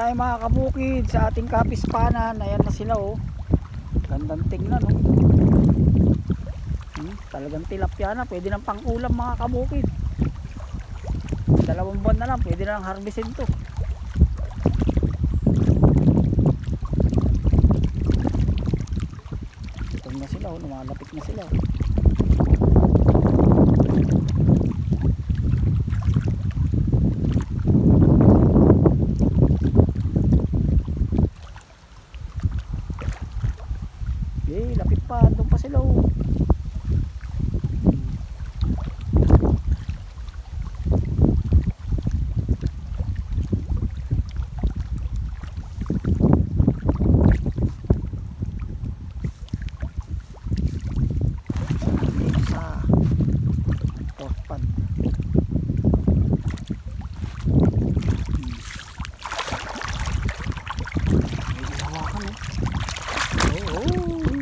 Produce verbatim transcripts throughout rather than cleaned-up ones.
tayo mga kabukid sa ating kapispanan. Ayan na sila oh. Gandang tingnan oh. Hmm, talagang tilapia na. Pwede ng pang-ulam mga kabukid. Dalawang buwan na lang. Pwede na lang harvestin to. Ito na sila oh. Lumalapit na sila. Eh, lapit pa. Doon pa sila oh. Sa torpan. May hawakan oh. Oh, oh.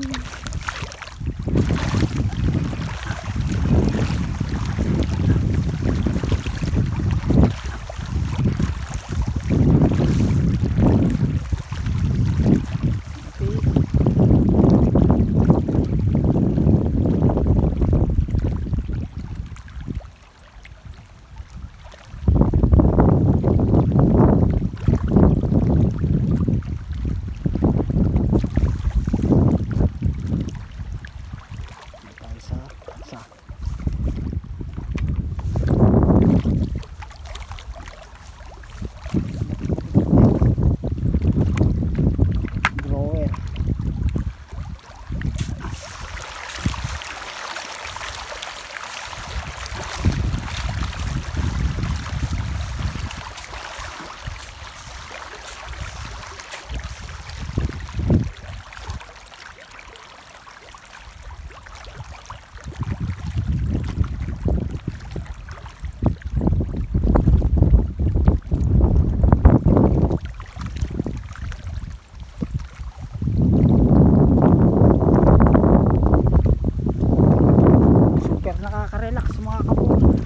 Nakaka-relax mga kabukid.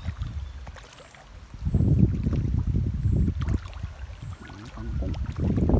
Kangkong.